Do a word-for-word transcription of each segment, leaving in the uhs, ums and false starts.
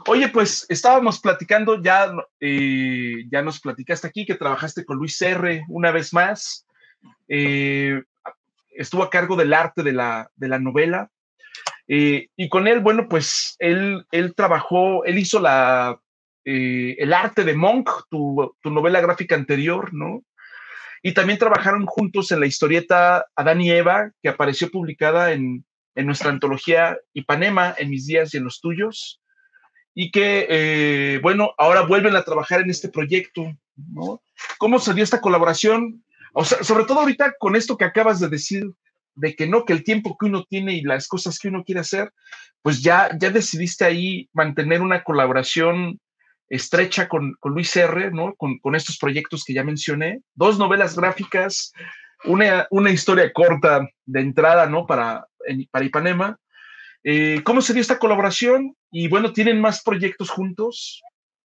Oye, pues estábamos platicando, ya, eh, ya nos platicaste aquí que trabajaste con Luis R. una vez más. Eh, Estuvo a cargo del arte de la, de la novela. Eh, y con él, bueno, pues él, él trabajó, él hizo la, eh, el arte de Monk, tu, tu novela gráfica anterior, ¿no? Y también trabajaron juntos en la historieta Adán y Eva, que apareció publicada en, en nuestra antología Ipanema, en mis días y en los tuyos, y que, eh, bueno, ahora vuelven a trabajar en este proyecto, ¿no? ¿Cómo se dio esta colaboración? O sea, sobre todo ahorita con esto que acabas de decir, de que no, que el tiempo que uno tiene y las cosas que uno quiere hacer, pues ya, ya decidiste ahí mantener una colaboración estrecha con, con Luis R., ¿no? Con, con estos proyectos que ya mencioné, dos novelas gráficas, una, una historia corta de entrada, ¿no? Para, en, para Ipanema. Eh, ¿Cómo se dio esta colaboración? Y bueno, ¿tienen más proyectos juntos?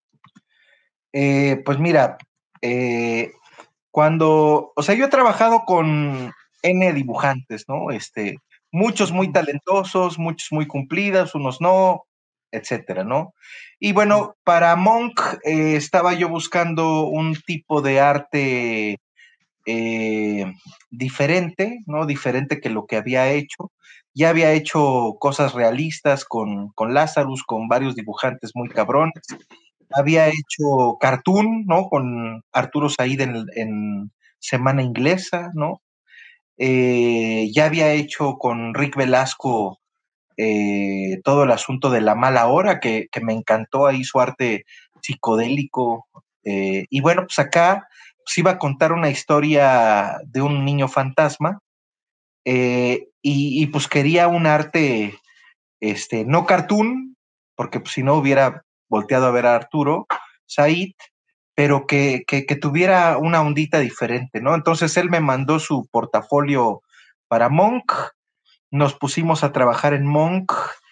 Eh, pues mira, eh, cuando, o sea, yo he trabajado con N dibujantes, ¿no? Este, muchos muy Ujú, talentosos, muchos muy cumplidos, unos no, etcétera, ¿no? Y ujú, bueno, para Monk eh, estaba yo buscando un tipo de arte eh, diferente, ¿no? Diferente que lo que había hecho. Ya había hecho cosas realistas con, con Lazarus, con varios dibujantes muy cabrones. Había hecho cartoon, ¿no? Con Arturo Said en, en Semana Inglesa, ¿no? Eh, ya había hecho con Rick Velasco eh, todo el asunto de La Mala Hora, que, que me encantó ahí su arte psicodélico. Eh, y bueno, pues acá pues iba a contar una historia de un niño fantasma eh, y, y, pues quería un arte, este, no cartoon, porque pues, si no hubiera volteado a ver a Arturo Said, pero que, que, que, tuviera una ondita diferente, ¿no? Entonces él me mandó su portafolio para Monk, nos pusimos a trabajar en Monk,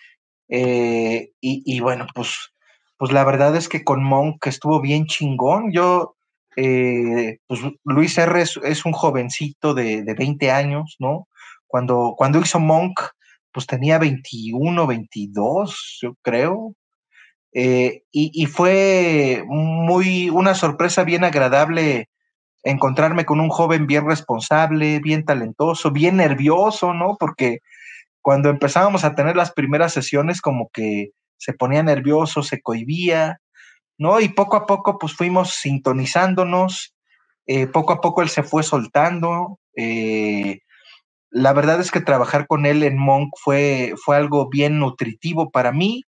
eh, y, y, bueno, pues, pues la verdad es que con Monk estuvo bien chingón. Yo, eh, pues Luis R. es, es un jovencito de, de veinte años, ¿no? Cuando, cuando hizo Monk, pues tenía veintiuno, veintidós, yo creo. Eh, y, y fue muy una sorpresa bien agradable encontrarme con un joven bien responsable, bien talentoso, bien nervioso, ¿no? Porque cuando empezábamos a tener las primeras sesiones, como que se ponía nervioso, se cohibía, ¿no? Y poco a poco, pues fuimos sintonizándonos, eh, poco a poco él se fue soltando. Eh, la verdad es que trabajar con él en Monk fue, fue algo bien nutritivo para mí.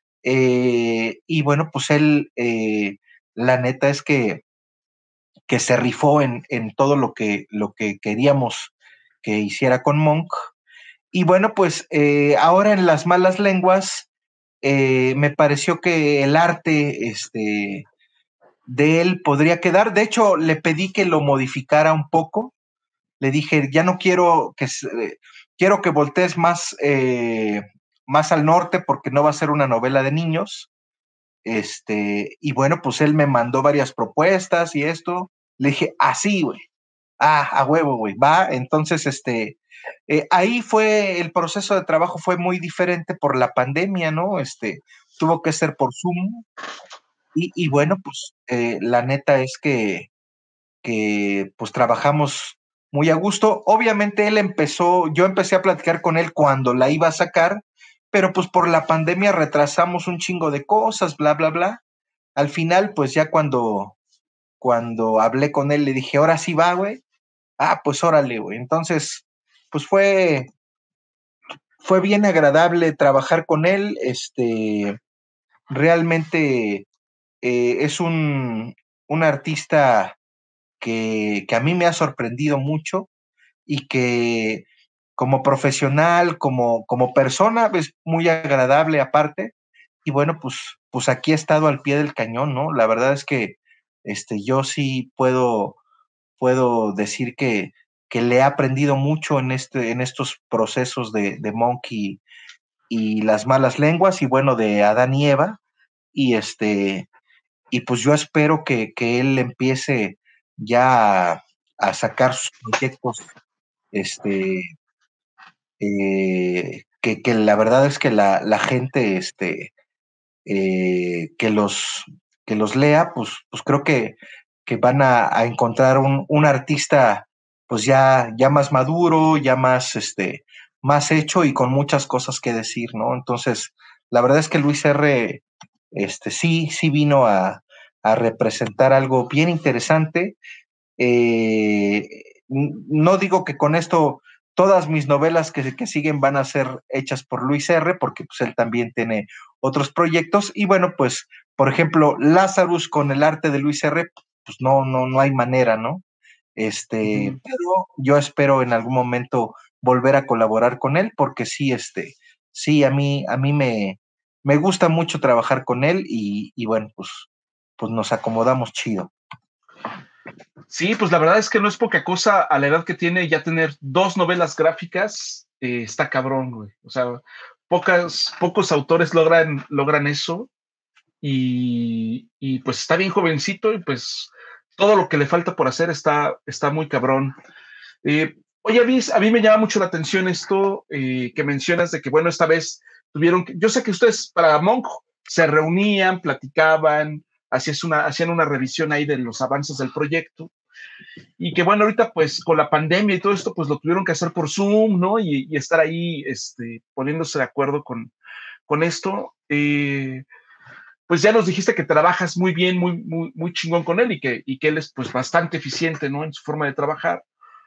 Eh, y bueno, pues él, eh, la neta es que, que se rifó en, en todo lo que, lo que queríamos que hiciera con Monk. Y bueno, pues eh, ahora en Las Malas Lenguas eh, me pareció que el arte este, de él podría quedar. De hecho, le pedí que lo modificara un poco. Le dije, ya no quiero que, eh, quiero que voltees más, eh, más al norte porque no va a ser una novela de niños. Este, y bueno, pues él me mandó varias propuestas y esto. Le dije, así, güey. Ah, a huevo, güey, va. Entonces, este, eh, ahí fue, el proceso de trabajo fue muy diferente por la pandemia, ¿no? Este, tuvo que ser por Zoom. Y, y bueno, pues eh, la neta es que, que, pues trabajamos muy a gusto. Obviamente él empezó, yo empecé a platicar con él cuando la iba a sacar, pero pues por la pandemia retrasamos un chingo de cosas, bla, bla, bla. Al final, pues ya cuando, cuando hablé con él, le dije, ahora sí va, güey. Ah, pues órale, güey. Entonces, pues fue, fue bien agradable trabajar con él. Este, realmente eh, es un, un artista que, que, a mí me ha sorprendido mucho y que como profesional, como, como persona, es muy agradable aparte. Y bueno, pues, pues aquí he estado al pie del cañón, ¿no? La verdad es que este, yo sí puedo puedo decir que, que le he aprendido mucho en, este, en estos procesos de, de Monkey y las malas lenguas y bueno, de Adán y Eva. Y este, y pues yo espero que, que él empiece ya a, a sacar sus proyectos, este, eh, que, que, la verdad es que la, la gente este, eh, que, los, que los lea, pues, pues creo que, que van a, a encontrar un, un artista pues ya, ya más maduro, ya más, este, más hecho y con muchas cosas que decir, ¿no? Entonces, la verdad es que Luis R. Este, sí, sí vino a, a representar algo bien interesante. Eh, no digo que con esto todas mis novelas que, que, siguen van a ser hechas por Luis R., porque pues él también tiene otros proyectos. Y bueno, pues, por ejemplo, Lazarus con el arte de Luis R., pues no, no, no hay manera, ¿no? Este, uh-huh. Pero yo espero en algún momento volver a colaborar con él, porque sí, este, sí, a mí, a mí me, me gusta mucho trabajar con él y, y bueno, pues, pues nos acomodamos chido. Sí, pues la verdad es que no es poca cosa a la edad que tiene ya tener dos novelas gráficas, eh, está cabrón, güey. O sea, pocas, pocos autores logran, logran eso y, y pues está bien jovencito y pues todo lo que le falta por hacer está, está muy cabrón. Eh, oye, Avis, a mí me llama mucho la atención esto eh, que mencionas de que, bueno, esta vez tuvieron que, yo sé que ustedes para Monk se reunían, platicaban, hacían una, hacían una revisión ahí de los avances del proyecto y que, bueno, ahorita pues con la pandemia y todo esto, pues lo tuvieron que hacer por Zoom, ¿no? Y, y estar ahí este, poniéndose de acuerdo con, con esto. Eh, pues ya nos dijiste que trabajas muy bien, muy, muy, muy chingón con él y que, y que él es pues bastante eficiente, ¿no? En su forma de trabajar.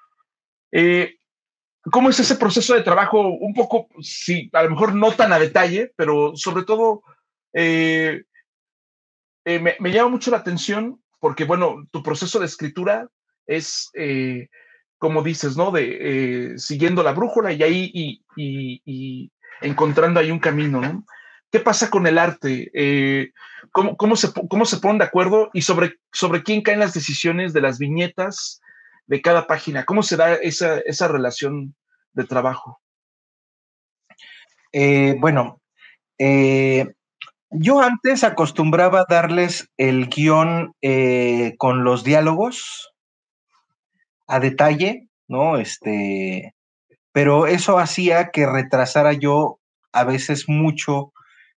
Eh, ¿Cómo es ese proceso de trabajo? Un poco, sí, a lo mejor no tan a detalle, pero sobre todo eh, eh, me, me, llama mucho la atención porque, bueno, tu proceso de escritura es, eh, como dices, ¿no? De eh, siguiendo la brújula y ahí y, y, y encontrando ahí un camino, ¿no? ¿Qué pasa con el arte? Eh, ¿cómo, cómo, se, ¿Cómo se ponen de acuerdo? Y sobre, sobre quién caen las decisiones de las viñetas de cada página. ¿Cómo se da esa, esa relación de trabajo? Eh, bueno, eh, yo antes acostumbraba a darles el guión eh, con los diálogos a detalle, ¿no? Este, pero eso hacía que retrasara yo a veces mucho,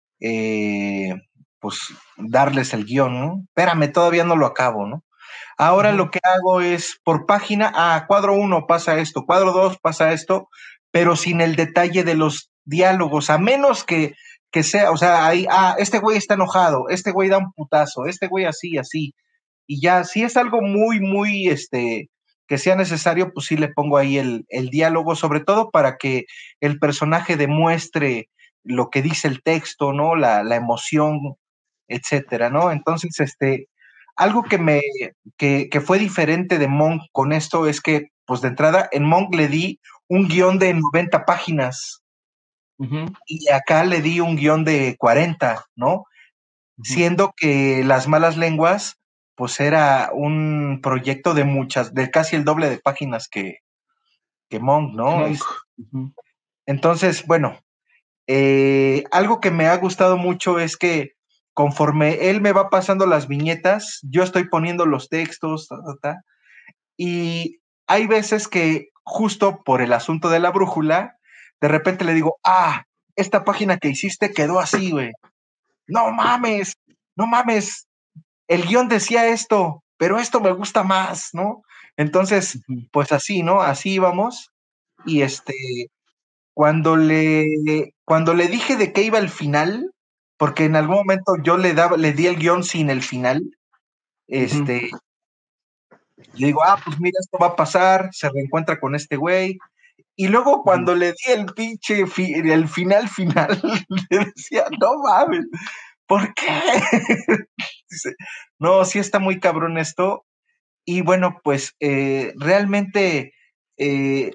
eh, pues, darles el guión, ¿no? Espérame, todavía no lo acabo, ¿no? Ahora uh-huh. Lo que hago es por página, ah, cuadro uno pasa esto, cuadro dos pasa esto, pero sin el detalle de los diálogos, a menos que, que sea, o sea, ahí, ah, este güey está enojado, este güey da un putazo, este güey así, así, y ya, si es algo muy, muy, este, que sea necesario, pues sí le pongo ahí el, el diálogo, sobre todo para que el personaje demuestre lo que dice el texto, ¿no? La, la emoción, etcétera, ¿no? Entonces, este, algo que me, que, que fue diferente de Monk con esto es que, pues de entrada, en Monk le di un guión de noventa páginas uh-huh. y acá le di un guión de cuarenta, ¿no? Uh-huh. Siendo que Las Malas Lenguas, pues era un proyecto de muchas, de casi el doble de páginas que, que Monk, ¿no? Monk. Es, uh-huh. Entonces, bueno, eh, algo que me ha gustado mucho es que conforme él me va pasando las viñetas, yo estoy poniendo los textos, ta, ta, ta, y hay veces que justo por el asunto de la brújula, de repente le digo, ah, esta página que hiciste quedó así, güey. No mames, no mames, el guión decía esto, pero esto me gusta más, ¿no? Entonces, pues así, ¿no? Así íbamos. Y este, cuando le, cuando le dije de qué iba el final, porque en algún momento yo le daba, le di el guión sin el final, este, uh-huh. le digo, ah, pues mira, esto va a pasar, se reencuentra con este güey, y luego cuando uh-huh. le di el pinche, fi, el final final, le decía, no mames, ¿por qué? Dice, no, sí está muy cabrón esto, y bueno, pues eh, realmente eh,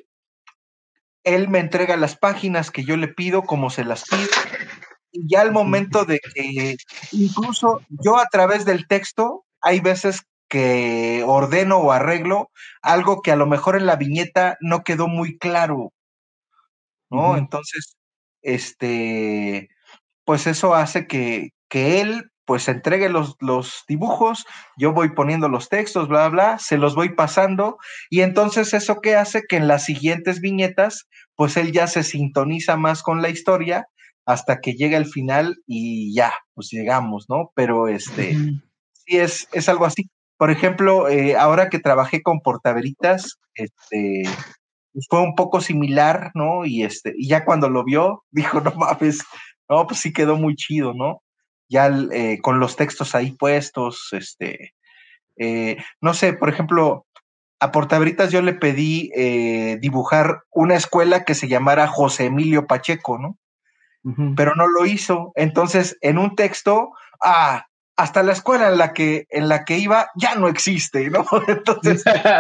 él me entrega las páginas que yo le pido, como se las pido, y ya al momento de que, incluso yo a través del texto, hay veces que ordeno o arreglo algo que a lo mejor en la viñeta no quedó muy claro, ¿no? Uh-huh. Entonces, este, pues eso hace que, que él, pues entregue los, los dibujos, yo voy poniendo los textos, bla, bla, se los voy pasando, y entonces eso que hace que en las siguientes viñetas, pues él ya se sintoniza más con la historia, hasta que llega el final y ya, pues llegamos, ¿no? Pero este, uh-huh. sí es, es algo así. Por ejemplo, eh, ahora que trabajé con Portaveritas, este, pues fue un poco similar, ¿no? Y este, y ya cuando lo vio, dijo, no mames, no, pues sí quedó muy chido, ¿no? Ya eh, con los textos ahí puestos, este, eh, no sé, por ejemplo, a Portaveritas yo le pedí eh, dibujar una escuela que se llamara José Emilio Pacheco, ¿no? Uh-huh. Pero no lo hizo. Entonces, en un texto, ah, hasta la escuela en la que, en la que iba ya no existe, ¿no? Entonces,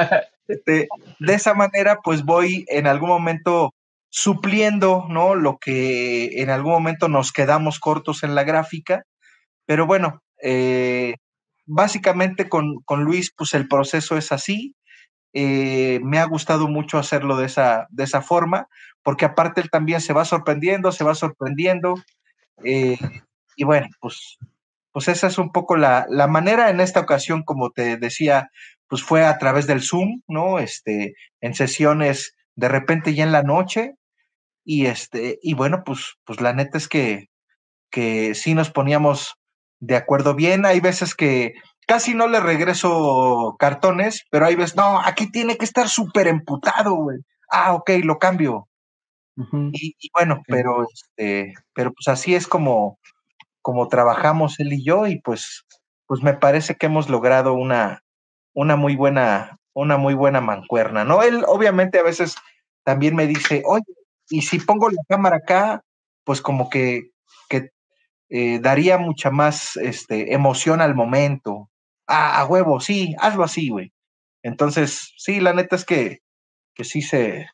de, de esa manera, pues voy en algún momento supliendo, ¿no? Lo que en algún momento nos quedamos cortos en la gráfica. Pero bueno, eh, básicamente con, con Luis, pues el proceso es así. Eh, me ha gustado mucho hacerlo de esa, de esa forma, porque aparte él también se va sorprendiendo, se va sorprendiendo, eh, y bueno, pues, pues esa es un poco la, la manera. En esta ocasión, como te decía, pues fue a través del Zoom, ¿no? Este, en sesiones de repente ya en la noche, y este, y bueno, pues, pues la neta es que, que sí nos poníamos de acuerdo bien. Hay veces que casi no le regreso cartones, pero hay veces, no, aquí tiene que estar súper emputado, güey. Ah, ok, lo cambio. Uh-huh. Y, y bueno, okay. pero este, pero pues así es como, como trabajamos él y yo, y pues, pues me parece que hemos logrado una, una muy buena, una muy buena mancuerna, ¿no? Él obviamente a veces también me dice, oye, y si pongo la cámara acá, pues como que, que eh, daría mucha más este, emoción al momento. Ah, a huevo, sí, hazlo así, güey. Entonces, sí, la neta es que, que sí se,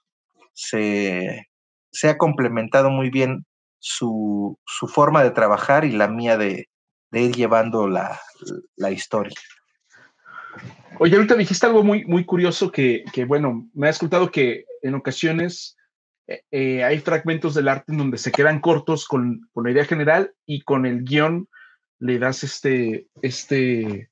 se, se ha complementado muy bien su, su forma de trabajar y la mía de, de ir llevando la, la historia. Oye, ahorita dijiste algo muy, muy curioso que, que, bueno, me has contado que en ocasiones eh, eh, hay fragmentos del arte en donde se quedan cortos con, con la idea general y con el guión le das este, este,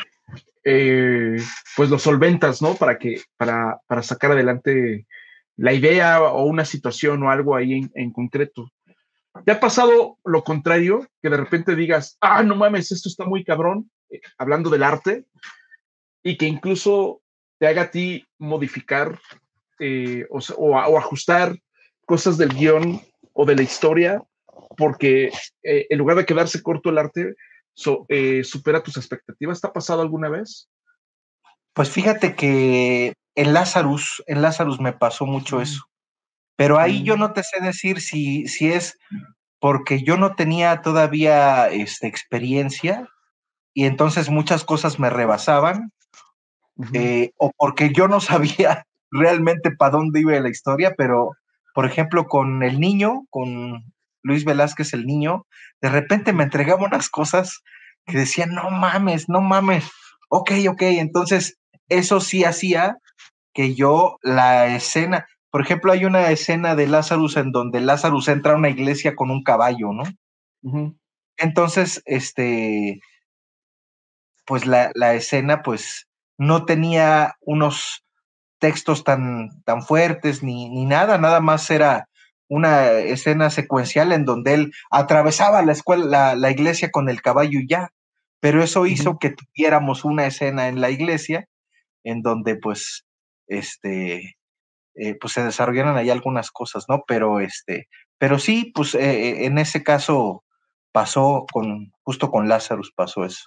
eh, pues lo solventas, ¿no? Para que, para, para sacar adelante la idea o una situación o algo ahí en, en concreto. ¿Te ha pasado lo contrario? Que de repente digas, ah, no mames, esto está muy cabrón, eh, hablando del arte, y que incluso te haga a ti modificar eh, o, o, o ajustar cosas del guión o de la historia, porque eh, en lugar de quedarse corto el arte, so, eh, supera tus expectativas? ¿Te ha pasado alguna vez? Pues fíjate que en Lazarus, en Lazarus me pasó mucho eso, pero ahí yo no te sé decir si, si es porque yo no tenía todavía este, experiencia y entonces muchas cosas me rebasaban, uh-huh. eh, o porque yo no sabía realmente para dónde iba la historia, pero por ejemplo con el niño, con Luis Velázquez el niño, de repente me entregaba unas cosas que decían, no mames, no mames, ok, ok, entonces eso sí hacía que yo la escena, por ejemplo, hay una escena de Lazarus en donde Lazarus entra a una iglesia con un caballo, ¿no? Uh-huh. Entonces, este, pues la, la escena, pues, no tenía unos textos tan, tan fuertes ni, ni nada, nada más era una escena secuencial en donde él atravesaba la escuela, la, la iglesia con el caballo y ya, pero eso hizo uh-huh. que tuviéramos una escena en la iglesia en donde, pues, este, eh, pues se desarrollaron ahí algunas cosas, ¿no? Pero este, pero sí, pues eh, en ese caso pasó con, justo con Lazarus pasó eso.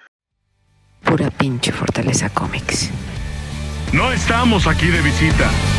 Pura pinche Fortaleza Comics. No estamos aquí de visita.